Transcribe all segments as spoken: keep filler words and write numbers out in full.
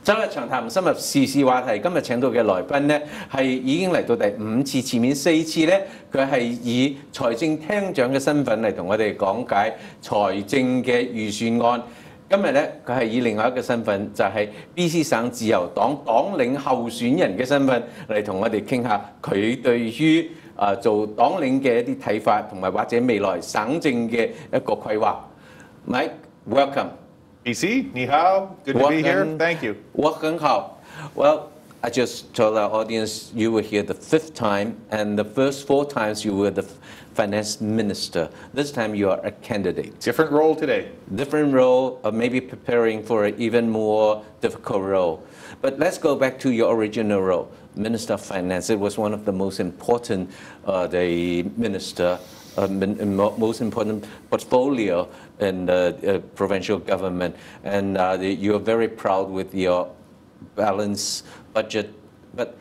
周日長談深入時事話題，今日請到嘅來賓呢，係已經嚟到第五次，前面四次呢，佢係以財政廳長嘅身份嚟同我哋講解財政嘅預算案。今日呢，佢係以另外一個身份，就係 B C 省自由黨黨領候選人嘅身份嚟同我哋傾下佢對於啊做黨領嘅一啲睇法，同埋或者未來省政嘅一個規劃。Mike, welcome. B C, ni hao. Good to be here. Thank you. 我很好。Well, I just told our audience you were here the fifth time, and the first four times you were the finance minister. This time you are a candidate. Different role today. Different role, or maybe preparing for an even more difficult role. But let's go back to your original role, Minister of Finance. It was one of the most important, uh, the minister. Uh, most important portfolio in the uh, provincial government, and uh, the, you're very proud with your balanced budget. But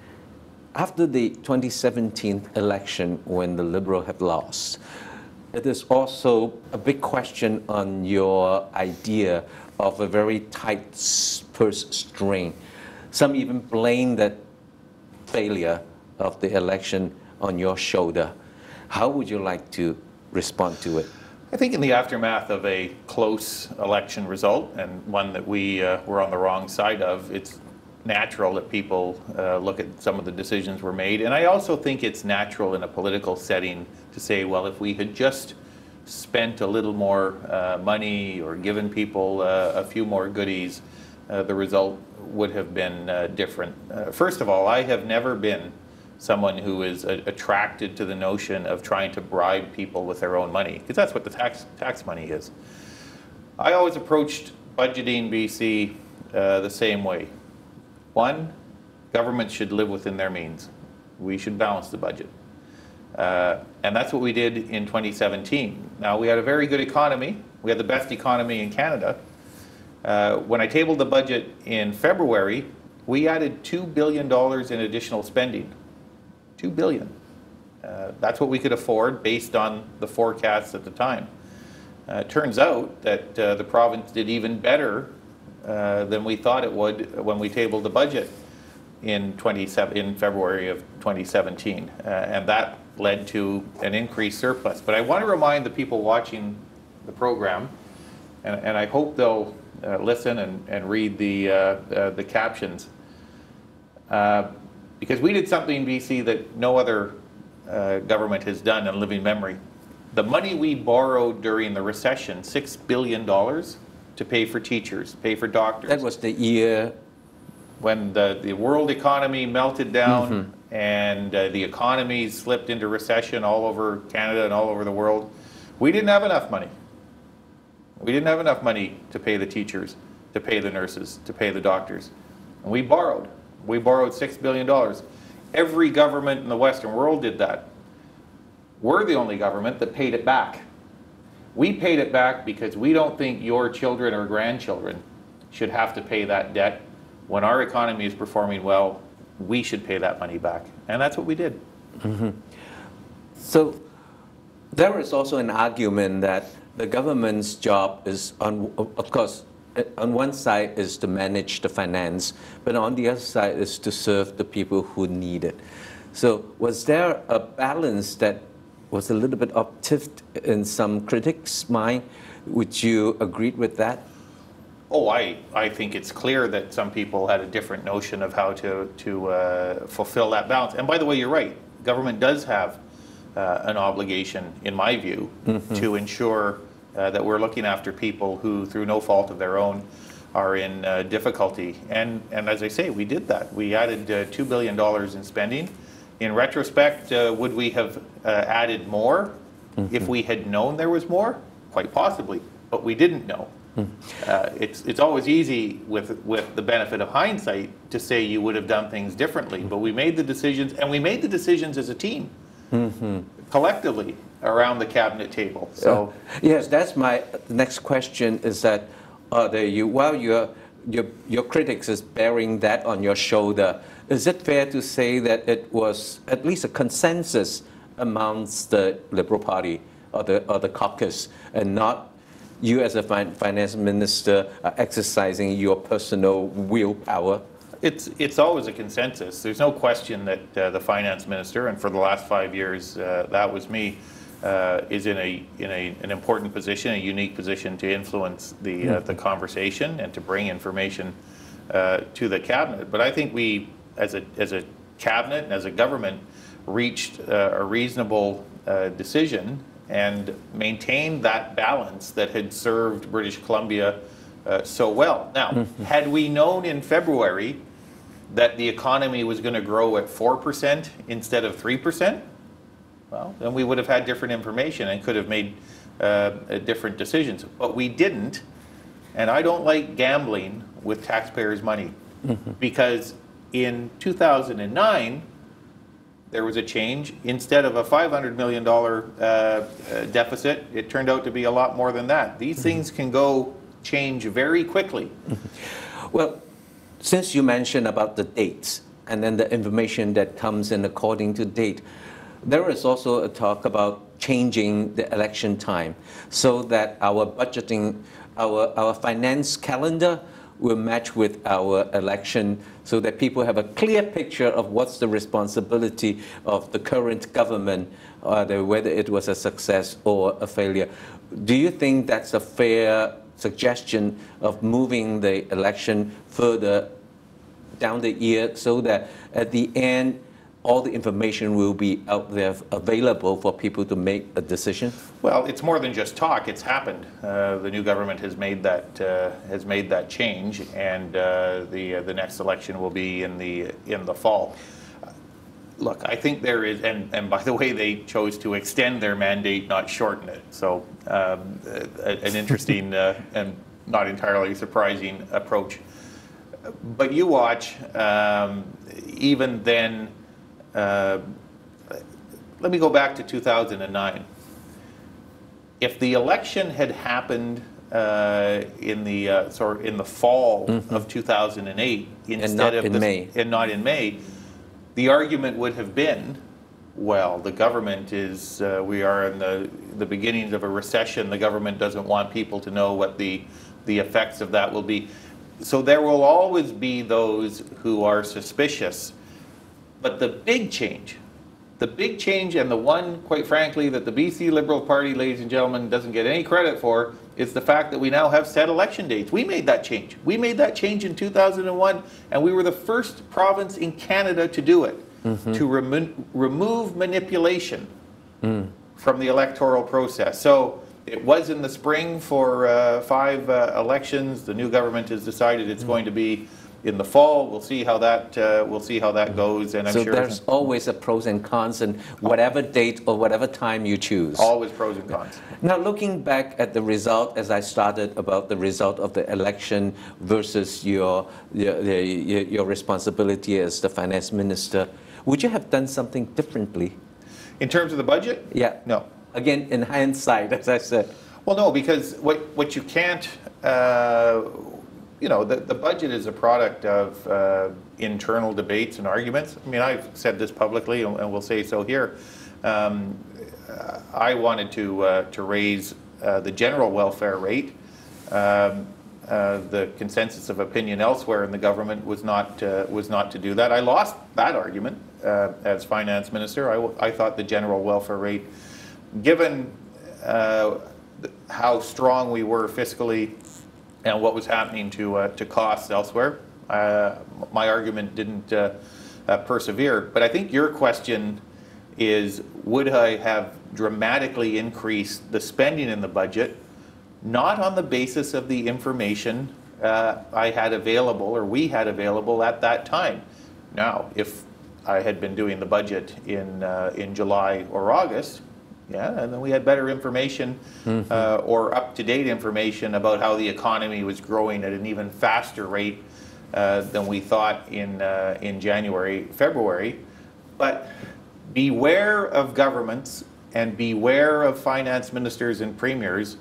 after the twenty seventeen election, when the Liberal had lost, it is also a big question on your idea of a very tight purse string. Some even blame that failure of the election on your shoulder. How would you like to respond to it? I think in the aftermath of a close election result, and one that we uh, were on the wrong side of, it's natural that people uh, look at some of the decisions were made. And I also think it's natural in a political setting to say, well, if we had just spent a little more uh, money or given people uh, a few more goodies, uh, the result would have been uh, different. Uh, first of all, I have never been someone who is uh, attracted to the notion of trying to bribe people with their own money, because that's what the tax tax money is. I always approached budgeting B C uh, the same way. One, governments should live within their means. We should balance the budget. Uh, and that's what we did in twenty seventeen. Now, we had a very good economy. We had the best economy in Canada. Uh, when I tabled the budget in February, we added two billion dollars in additional spending. two billion dollars. Uh, that's what we could afford based on the forecasts at the time. Uh, it turns out that uh, the province did even better uh, than we thought it would when we tabled the budget in, in February of twenty seventeen. Uh, and that led to an increased surplus. But I want to remind the people watching the program, and, and I hope they'll uh, listen and, and read the, uh, uh, the captions, uh, because we did something in B C that no other uh, government has done in living memory. The money we borrowed during the recession, six billion dollars, to pay for teachers, pay for doctors. That was the year when the, the world economy melted down, mm-hmm. and uh, the economy slipped into recession all over Canada and all over the world. We didn't have enough money. We didn't have enough money to pay the teachers, to pay the nurses, to pay the doctors. And we borrowed. We borrowed six billion dollars. Every government in the Western world did that. We're the only government that paid it back. We paid it back because we don't think your children or grandchildren should have to pay that debt. When our economy is performing well, we should pay that money back. And that's what we did. Mm-hmm. So there is also an argument that the government's job is, on, of course, on one side is to manage the finance, but on the other side is to serve the people who need it. So was there a balance that was a little bit obtuse in some critics' mind? Would you agree with that? Oh, I, I think it's clear that some people had a different notion of how to, to uh, fulfill that balance. And by the way, you're right. Government does have uh, an obligation, in my view, mm-hmm. to ensure Uh, that we're looking after people who, through no fault of their own, are in uh, difficulty. And, and as I say, we did that. We added uh, two billion dollars in spending. In retrospect, uh, would we have uh, added more mm-hmm. if we had known there was more? Quite possibly, but we didn't know. Mm-hmm. uh, it's, it's always easy with, with the benefit of hindsight to say you would have done things differently, mm-hmm. but we made the decisions, and we made the decisions as a team, mm-hmm. collectively, around the cabinet table. So uh, yes, that's my next question. Is that uh, the, you while your your your critics is bearing that on your shoulder, is it fair to say that it was at least a consensus amongst the Liberal Party or the or the caucus, and not you as a fin- finance minister are exercising your personal willpower? It's, it's always a consensus. There's no question that uh, the finance minister, and for the last five years, uh, that was me, uh, is in a in a, an important position, a unique position to influence the uh, the conversation and to bring information uh, to the cabinet. But I think we, as a as a cabinet and as a government, reached uh, a reasonable uh, decision and maintained that balance that had served British Columbia uh, so well. Now, mm-hmm. had we known in February that the economy was going to grow at four percent instead of three percent, well, then we would have had different information and could have made uh, different decisions. But we didn't, and I don't like gambling with taxpayers' money, mm-hmm. because in two thousand nine, there was a change. Instead of a five hundred million dollars uh, uh, deficit, it turned out to be a lot more than that. These mm-hmm. things can go change very quickly. Mm-hmm. Well, since you mentioned about the dates and then the information that comes in according to date, there is also a talk about changing the election time so that our budgeting, our, our finance calendar will match with our election so that people have a clear picture of what's the responsibility of the current government, uh, whether it was a success or a failure. Do you think that's a fair suggestion of moving the election further down the year so that at the end, all the information will be out there available for people to make a decision? Well, it's more than just talk. It's happened. Uh, the new government has made that uh, has made that change, and uh, the uh, the next election will be in the in the fall. Look, I think there is, and, and by the way, they chose to extend their mandate, not shorten it. So um, a, an interesting uh, and not entirely surprising approach. But you watch, um, even then. Uh, let me go back to two thousand nine. If the election had happened uh, in the uh, sort in the fall mm-hmm. of two thousand eight instead of in the, May, and not in May, the argument would have been, well, the government is uh, we are in the the beginnings of a recession. The government doesn't want people to know what the the effects of that will be. So there will always be those who are suspicious. But the big change, the big change, and the one, quite frankly, that the B C Liberal Party, ladies and gentlemen, doesn't get any credit for, is the fact that we now have set election dates. We made that change. We made that change in two thousand one, and we were the first province in Canada to do it, mm-hmm. to remo- remove manipulation mm. from the electoral process. So it was in the spring for uh, five uh, elections. The new government has decided it's mm. going to be in the fall. We'll see how that uh, we'll see how that goes, and I'm so sure there's always a pros and cons, and whatever date or whatever time you choose. Always pros and cons. Now, looking back at the result, as I started about the result of the election versus your your, your, your responsibility as the finance minister, would you have done something differently? In terms of the budget? Yeah. No. Again, in hindsight, as I said. Well, no, because what what you can't. Uh, You know, the, the budget is a product of uh, internal debates and arguments. I mean, I've said this publicly, and, and we'll say so here. Um, I wanted to uh, to raise uh, the general welfare rate. Um, uh, the consensus of opinion elsewhere in the government was not uh, was not to do that. I lost that argument uh, as finance minister. I, I thought the general welfare rate, given uh, how strong we were fiscally and what was happening to uh, to costs elsewhere, uh, my argument didn't uh, uh, persevere. But I think your question is, would I have dramatically increased the spending in the budget, not on the basis of the information uh, I had available or we had available at that time. Now, if I had been doing the budget in uh, in July or August, yeah, and then we had better information mm-hmm. uh, or up-to-date information about how the economy was growing at an even faster rate uh, than we thought in uh, in January, February. But beware of governments and beware of finance ministers and premiers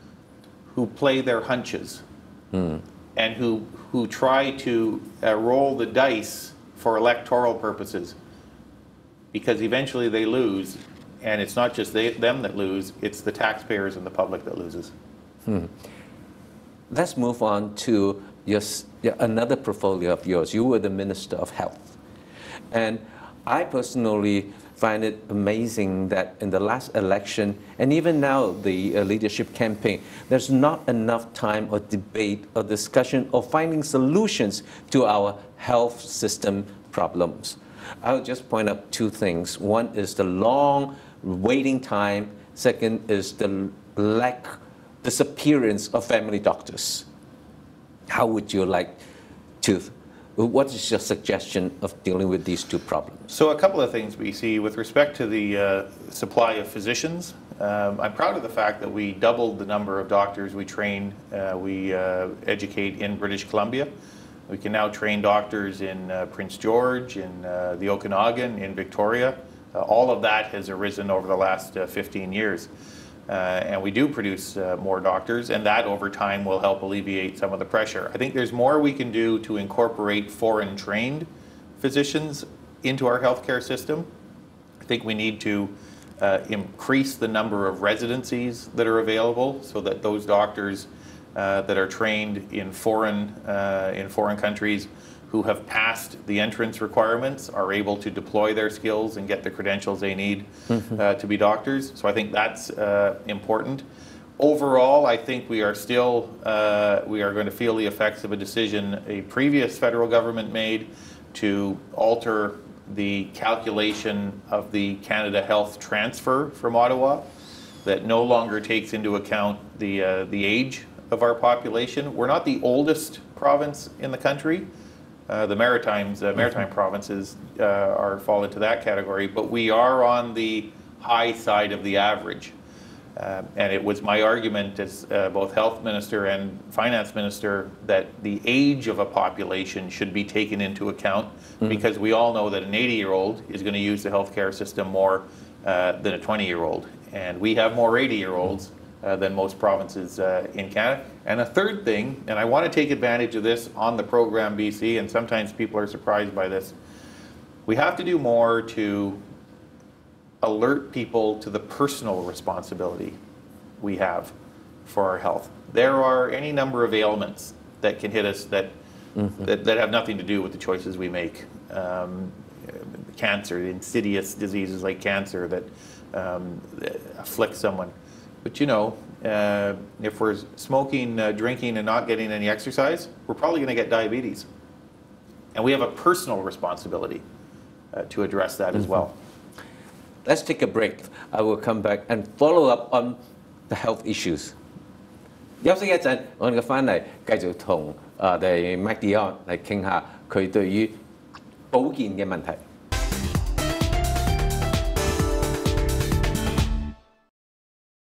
who play their hunches mm. and who who try to uh, roll the dice for electoral purposes, because eventually they lose. And it's not just they, them that lose, it's the taxpayers and the public that loses. Let's move on to your, s- your- another portfolio of yours. You were the Minister of Health. And I personally find it amazing that in the last election, and even now the uh, leadership campaign, there's not enough time or debate or discussion or finding solutions to our health system problems. I'll just point out two things. One is the long waiting time. Second is the lack, disappearance of family doctors. How would you like to, what is your suggestion of dealing with these two problems? So a couple of things we see with respect to the uh, supply of physicians. Um, I'm proud of the fact that we doubled the number of doctors we train, uh, we uh, educate in British Columbia. We can now train doctors in uh, Prince George, in uh, the Okanagan, in Victoria. Uh, all of that has arisen over the last uh, fifteen years. Uh, and we do produce uh, more doctors, and that over time will help alleviate some of the pressure. I think there's more we can do to incorporate foreign trained physicians into our healthcare system. I think we need to uh, increase the number of residencies that are available so that those doctors uh, that are trained in foreign, uh, in foreign countries who have passed the entrance requirements are able to deploy their skills and get the credentials they need mm-hmm. uh, to be doctors. So I think that's uh, important. Overall, I think we are still, uh, we are going to feel the effects of a decision a previous federal government made to alter the calculation of the Canada Health transfer from Ottawa that no longer takes into account the, uh, the age of our population. We're not the oldest province in the country. Uh, the Maritimes, uh, Maritime mm-hmm. provinces uh, are fall into that category, but we are on the high side of the average. Uh, and it was my argument as uh, both health minister and finance minister that the age of a population should be taken into account mm-hmm. because we all know that an eighty year old is going to use the healthcare system more uh, than a twenty year old. And we have more eighty year olds uh, than most provinces uh, in Canada. And a third thing, and I want to take advantage of this on the program B C, and sometimes people are surprised by this, we have to do more to alert people to the personal responsibility we have for our health. There are any number of ailments that can hit us that, mm-hmm. that, that have nothing to do with the choices we make. Um, cancer, insidious diseases like cancer that, um, that afflict someone. But you know, uh, if we're smoking, uh, drinking, and not getting any exercise, we're probably going to get diabetes. And we have a personal responsibility uh, to address that mm-hmm. as well. Let's take a break. I will come back and follow up on the health issues. 休息一陣，我哋翻嚟繼續同啊，哋 Mike Dion 嚟傾下佢對於保健嘅問題。